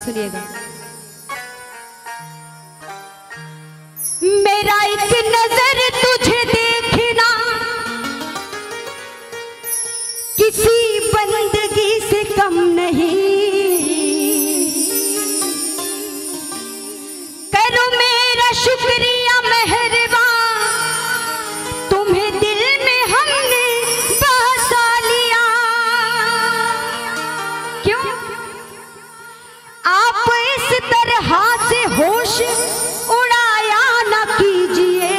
सुनिएगा। मेरा एक नजर तुझे देखना किसी बंदगी से कम नहीं, करो मेरा शुक्रिया मेहरबान, तुम्हें दिल में हमने बसा लिया। क्यों आप इस तरह से होश उड़ाया न कीजिए,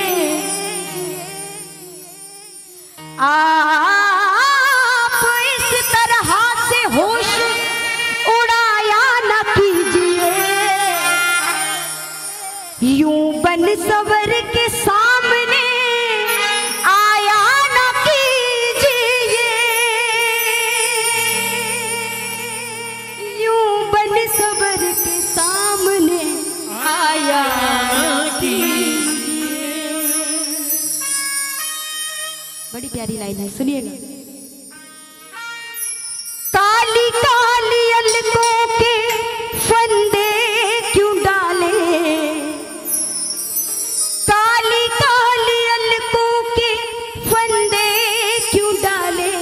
आप इस तरह से होश उड़ाया न कीजिए, यूं बन सवर के सामने आया न कीजिए, यूं बन सवर के सामने आया न कीजिए। बड़ी प्यारी लाइन है, सुनिएगा। काली काली अलकों के फंदे क्यों डाले, काली काली अलकों के फंदे क्यों डाले,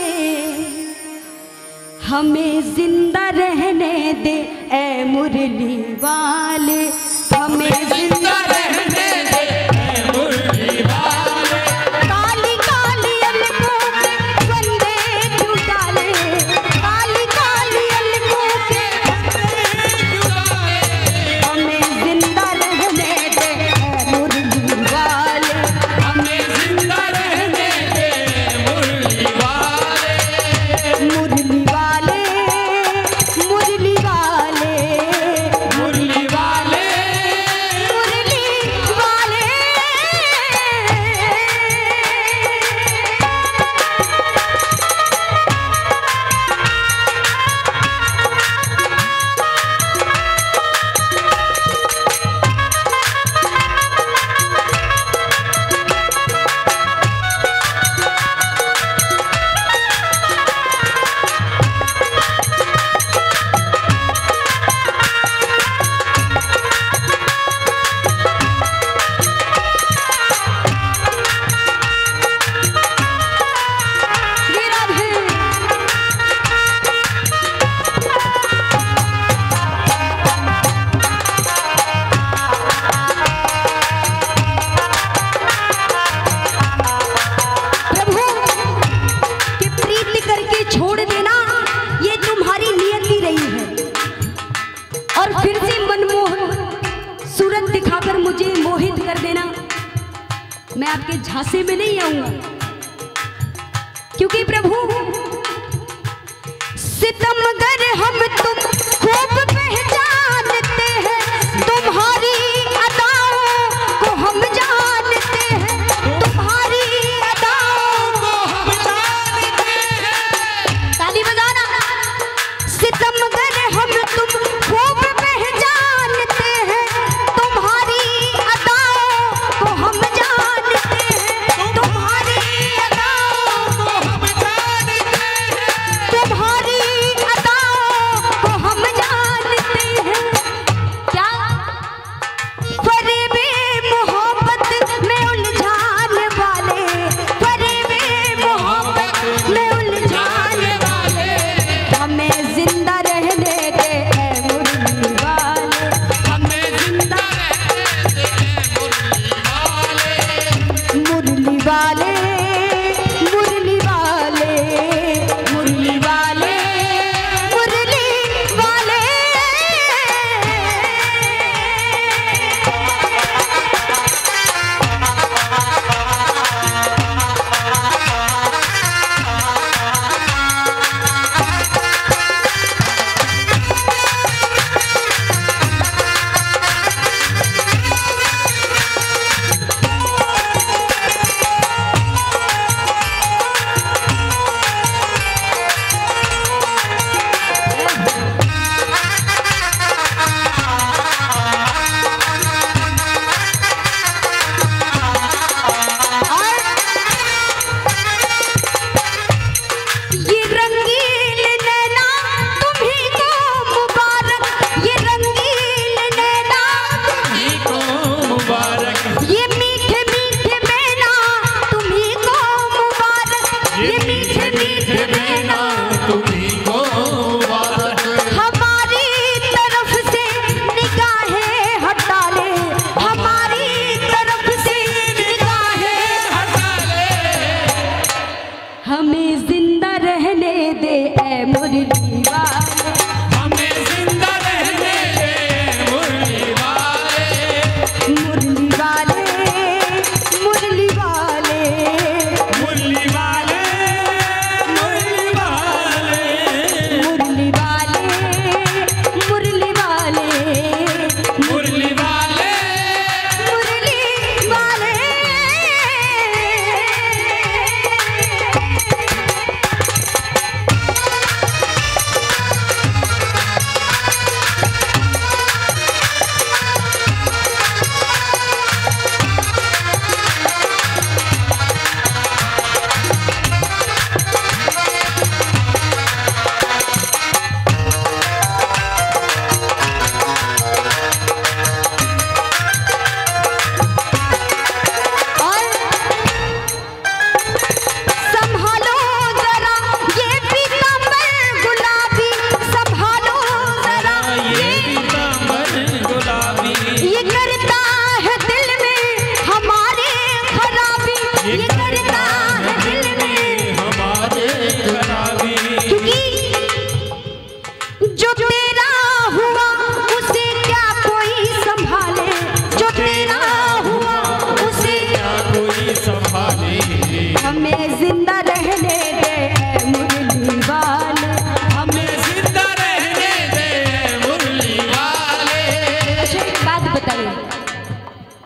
हमें जिंदा रहने दे ऐ मुरली वाले, हमें जिंदा रहने दे ऐ मुरली वाले, काली काली अलकों के फंदे क्यों डाले, काली काली अलकों के फंदे क्यों डाले, हमें जिंदा रहने दे ऐ मुरली वाले, हमें जिंदा रहने दे मुरली वाले, मुरली वाले, मुरली वाले, मुरली वाले, मुरली वाले। छोड़ देना ये तुम्हारी नियति रही है, और फिर से मनमोहन सूरत दिखाकर मुझे मोहित कर देना, मैं आपके झांसे में नहीं आऊंगा। क्योंकि प्रभु सितमगर हम तुम खूब पहचानते हैं, तुम्हारी अदाओं को हम जानते हैं, तुम्हारी अदाओं को हम जानते हैं। ताली बजाना। सितमगर हम तुम खूब पहचानते हैं, तुम्हारी अदाओं को हम जानते हैं, तुम्हारी अदाओं को हम जानते हैं, तुम्हारी अदाओं को हम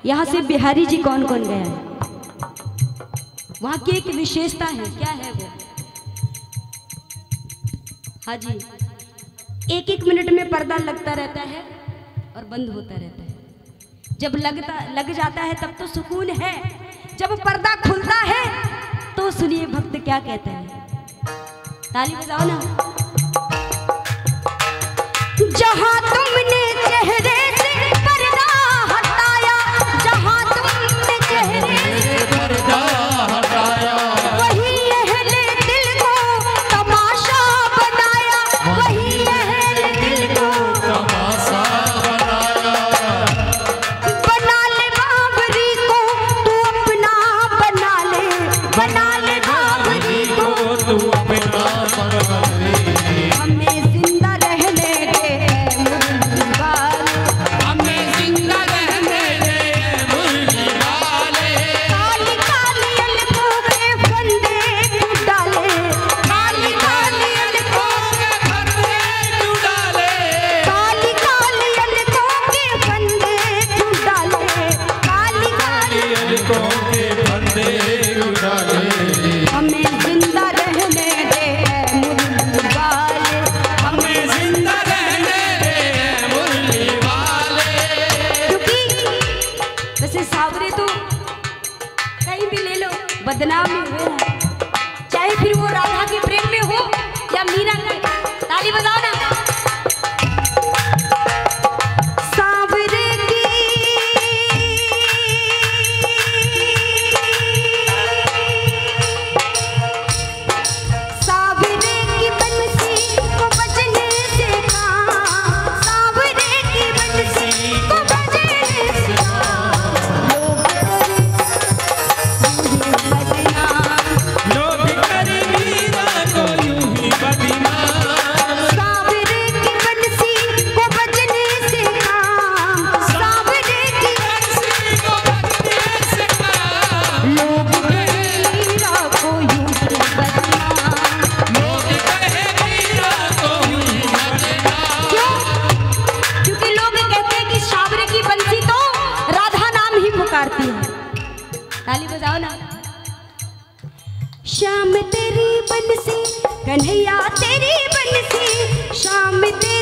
यहाँ से बिहारी जी कौन कौन गया है? वहाँ की एक विशेषता है, क्या है वो? हाँ जी, एक एक मिनट में पर्दा लगता रहता है और बंद होता रहता है। जब लग जाता है तब तो सुकून है, जब पर्दा खुलता है तो सुनिए भक्त क्या कहता है। ताली बजाओ ना। जहाँ तुमने चेहरे से पर्दा हटाया, जहाँ तुमने चेहरे से पर्दा हटाया, वही अहले दिल को तमाशा बनाया, वही अहले दिल को तमाशा बनाया। बना ले बाबरी को तू अपना, बना ले बाबरी को तू अपना बना ले। हमें जिंदा रहने दे मुरली वाले, हमें जिंदा रहने दे मुरली वाले। काली काली अलकों के फंदे तू डाले, काली काली अलकों के फंदे तू डाले, काली काली अलकों के फंदे तू डाले, काली काली अलकों के फंदे तू डाले। हमें जिंदा रहने दे मुरली वाले, हमें जिंदा रहने दे मुरली वाले। क्योंकि वैसे सावरे तो कहीं भी ले लो बदनाम ही हुए हैं, चाहे फिर वो राधा के प्रेम में हो या मीरा के। ताली बजाओ ना। सावरे की सावरे की बंसी को बजने से कहाँ, सावरे की बंसी को बजने से लोग करे मीरा को यूं ही बदनाम। सावरे की बंसी को बजने से कहाँ, सावरे की बंसी को बजने से कहाँ, लोग करे मीरा को यूं ही बदनाम, लोग कहे मीरा को यूं ही बदनाम। क्यों? क्योंकि लोग कहते हैं कि सावरे की बंसी तो राधा नाम ही पुकारती है। ताली बजाओ ना। श्याम तेरी बंसी, कन्हैया तेरी बंसी, श्याम तेरी